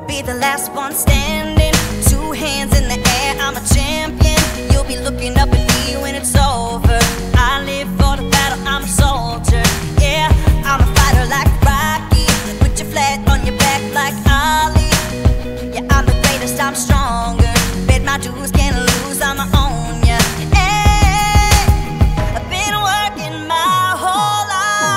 be the last one standing. Two hands in the air, I'm a champion. You'll be looking up at me when it's over. I live for the battle, I'm a soldier. Yeah, I'm a fighter like Rocky. Put your flag on your back like Ali. Yeah, I'm the greatest, I'm stronger. Bet my dues, can't lose, I'm my own, yeah. Hey, I've been working my whole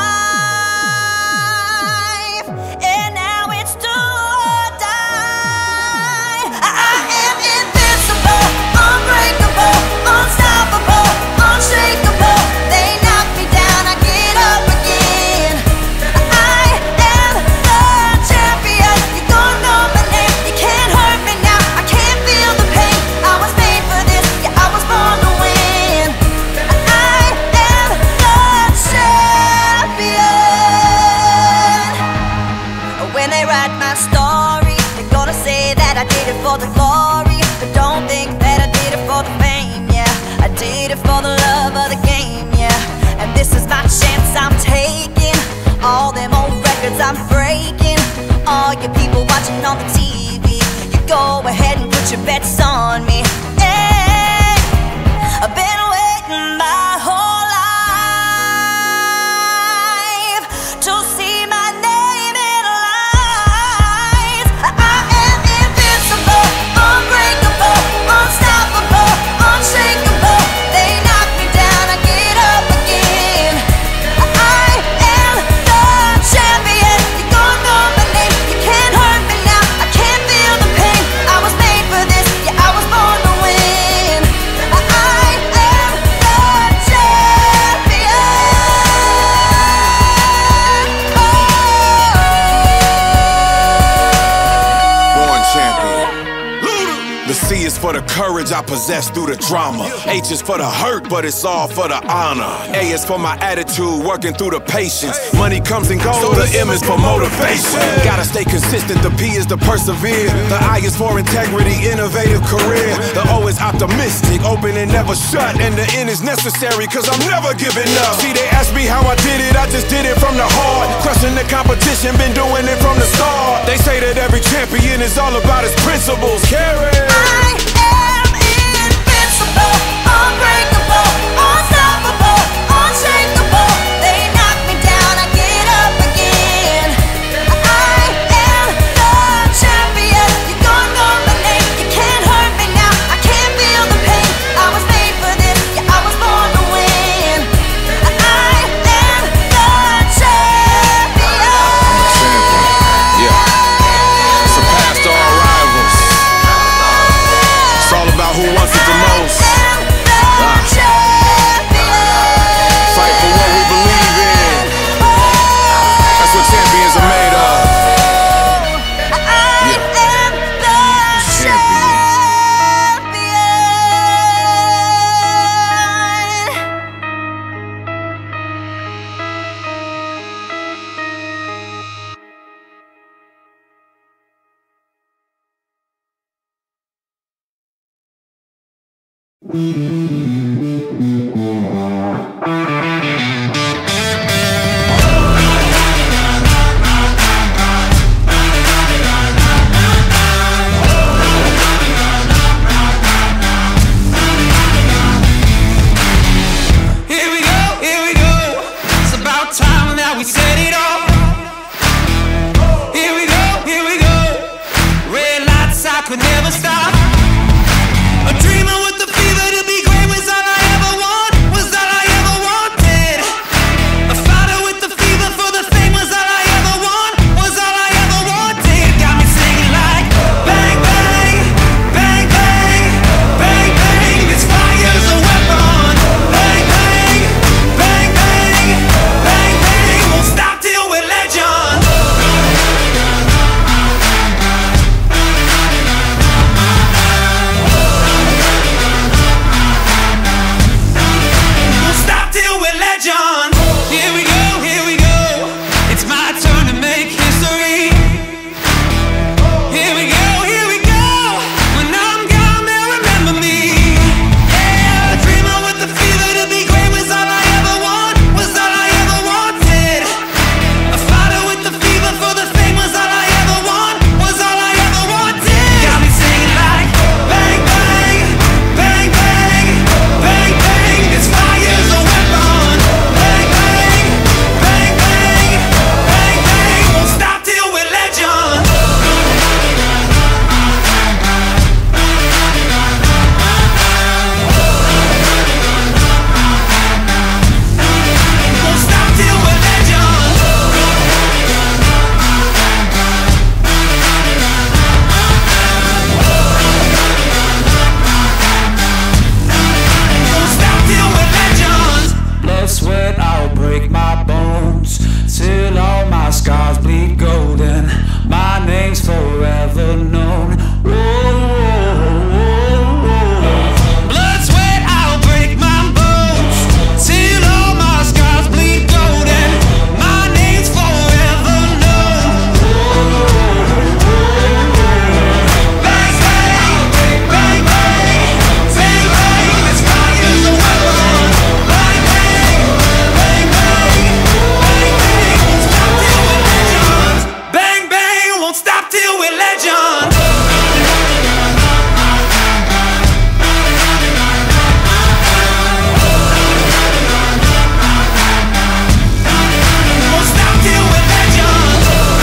life, and now it's do or die. I am invincible, unbreakable, unstoppable, unshakable. They knock me down, I get up again. I am the champion. You don't know my name, you can't hurt me now. I can't feel the pain. I was made for this, yeah, I was born to win. I am the champion. When they write my story, they're gonna say that I did it for the glory, but don't think that I did it for the fame, yeah. I did it for the love of the game, yeah. And this is my chance I'm taking. All them old records I'm breaking. All you people watching on the TV, you go ahead and put your bets on me. Hey, I've been waiting my whole life to see my name in lights. I am invincible, unbreakable, unstoppable, unshakable. They knock me down, I get up again. I am the champion. You don't know my name, you can't hurt me now. I can't feel the pain. I was made for this, yeah, I was born to win. I am the champion. Born champion. The C is for the courage I possess through the drama. H is for the hurt, but it's all for the honor. A is for my attitude, working through the patience. Money comes and goes, so the M is for motivation. Gotta stay consistent, the P is to persevere. The I is for integrity, innovative career. The O is optimistic, open and never shut. And the N is necessary, cause I'm never giving up. See, they ask me how I did it, I just did it from the heart. Crushing the competition, been doing it from the start. They say that every champion is all about his principles. Carry. I am invincible, unbreakable, unstoppable, unshakable. They knock me down, I get up again. I am the champion. You don't know my name, you can't hurt me now. I can't feel the pain. I was made for this, yeah, I was born to win. I am the champion. Yeah. Surpassed all rivals. It's all about who wants it the most. Fight for what we believe in. That's what champions are made of. Here we go, here we go. It's about time that we set it off. Here we go, here we go. Red lights, I could never stop. A dreamer with the fever to be great was all I ever want. Was all I ever want. name's forever known. Blood, sweat, I'll break my bones till all my scars bleed golden. My name's forever known. Bang, bang, bang, bang, bang, bang, this fire's a weapon. Bang, bang, bang, bang, bang, bang, won't stop till we're legends. Won't stop till we're legends.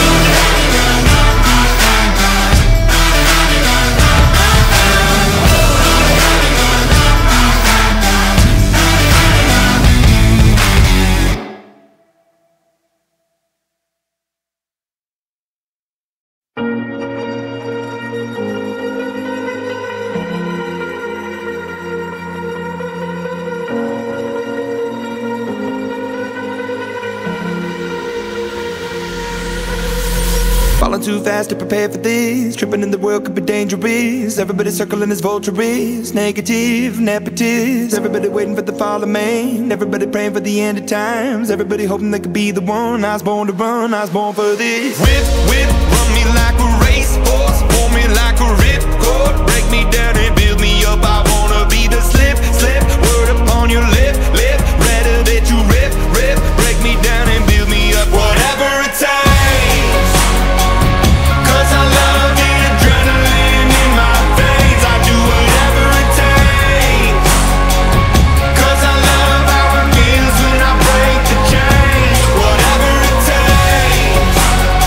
Falling too fast to prepare for this. Tripping in the world could be dangerous. Everybody circling as vultures. Negative, nepotist. Everybody waiting for the fall of man. Everybody praying for the end of times. Everybody hoping they could be the one. I was born to run, I was born for this. Whip, whip, run me like a racehorse. Pull me like a ripcord. Break me down and build me up. I wanna be the slip, slip. Word upon your lip, lip. Rather that you rip, rip. Break me down and build me up. Whatever it takes. 'Cause I love the adrenaline in my veins. I do whatever it takes. 'Cause I love how it feels when I break the chains. Whatever it takes.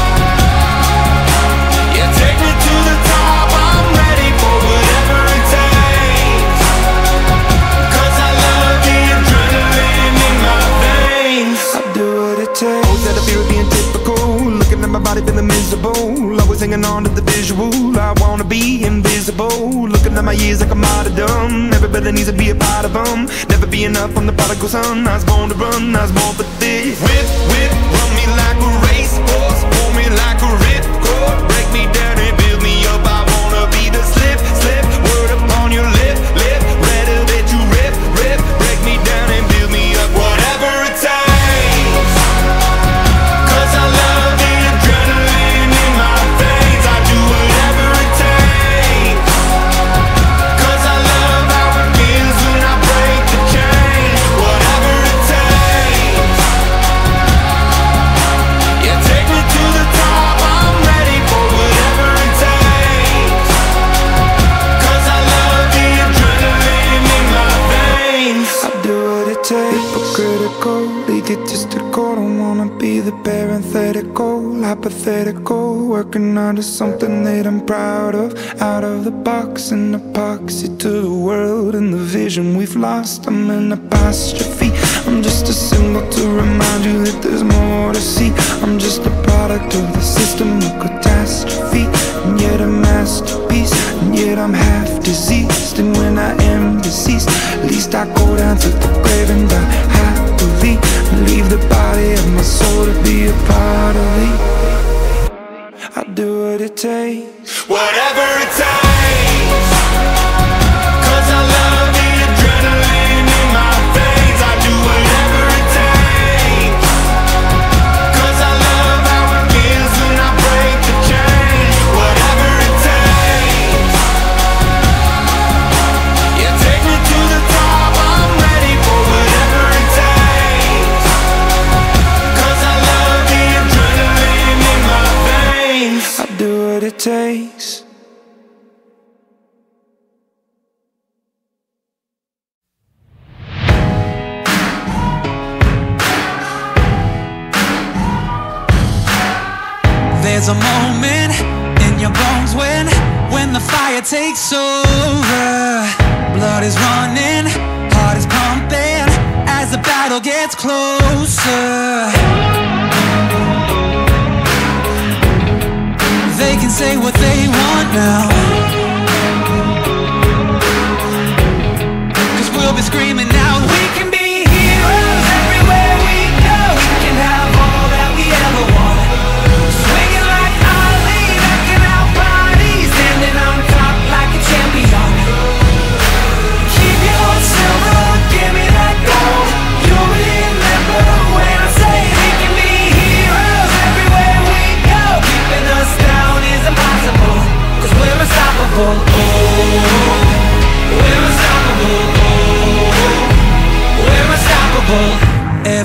Yeah, take me to the top. I'm ready for whatever it takes. 'Cause I love the adrenaline in my veins. I'll do what it takes. Always had a fear of being typical. Looking at my body feeling miserable. Always hanging on to the visual. I wanna be invisible. Looking at my years like a martyrdom. Everybody needs to be a part of them. Never be enough, I'm the prodigal son. I was born to run, I was born for this. Whip, whip, run me like a racehorse. Pull me like a ripcord. Break me down and build me up. I wanna be the slip, slip. Word upon your lip, lip. Rather that you rip, rip. Break me down and build me up. Whatever it takes. 'Cause I love the adrenaline in my veins. I do whatever it takes. 'Cause I love how it feels when I break the chains. Whatever it takes. Yeah, take me to the top. I'm ready for whatever it takes. 'Cause I love the adrenaline in my veins. I'll do what it takes. Hypocritical, egotistical. Don't wanna be the parenthetical, hypothetical. Working onto something that I'm proud of. Out of the box, an epoxy to the world and the vision we've lost. I'm an apostrophe. I'm just a symbol to remind you that there's more to see. I'm just a product of the system of catastrophe, and yet a masterpiece. And yet I'm half diseased, and when I am deceased, at least I go down to the grave and die happily, and leave the body of my soul to be a part of me. I'll do what it takes. Whatever it takes. 'Cause I love the adrenaline in my veins. I do whatever it takes. 'Cause I love how it feels when I break the chains. Whatever it takes. Yeah, take me to the top. I'm ready for whatever it takes. 'Cause I love the adrenaline in my veins. I'll do what it takes. There's a moment in your bones when the fire takes over. Blood is running, heart is pumping as the battle gets closer. They can say what they want now, 'cause we'll be screaming out, we can be heroes everywhere we go. We can have all that we ever want. Swinging like Ali, that can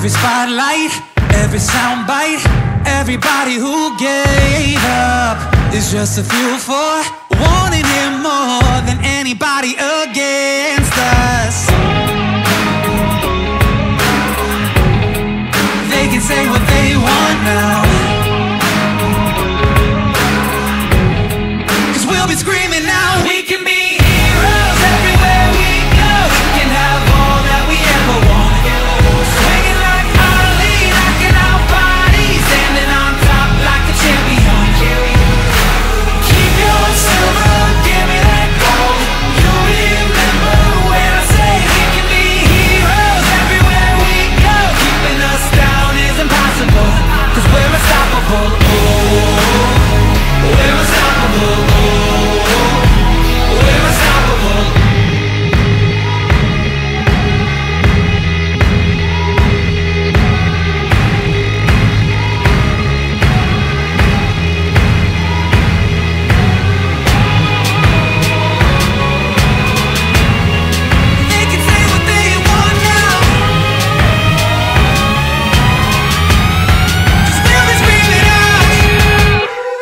Every spotlight, every soundbite, everybody who gave up is just a fuel for wanting him more than anybody against us. They can say what they want now, 'cause we'll be screaming now. We can be heroes everywhere we go. We can have all that we ever want. Swinging like Ali, knocking out bodies, standing on top like a champion. Keep your silver, give me that gold. You remember when I say we can be heroes everywhere we go. Keeping us down is impossible, 'cause we're unstoppable. Oh, we're unstoppable. Oh, we're unstoppable. They can say what they want now, 'cause we'll be screaming out.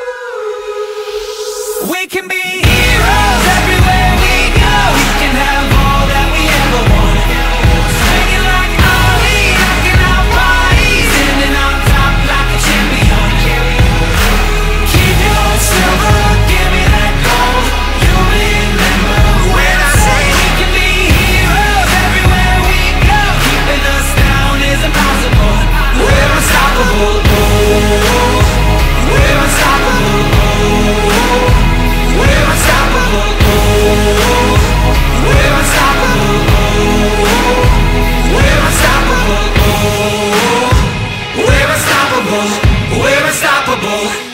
We can be heroes everywhere we go. We can have all that we ever want. Swinging like Ali, knocking out bodies, standing on top like a champion. Keep your silver, give me that gold. You remember when I say we can be heroes everywhere we go. Keeping us down is impossible. We're unstoppable. Oh, we're unstoppable. Oh, we're unstoppable. Oh, we're unstoppable. Oh, we're unstoppable. Oh, we're unstoppable. We're unstoppable.